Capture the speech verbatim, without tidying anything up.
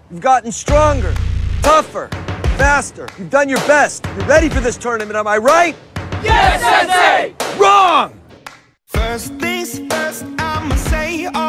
You've gotten stronger, tougher, faster. You've done your best. You're ready for this tournament, am I right? Yes, Sensei! Wrong! First things first, I'ma say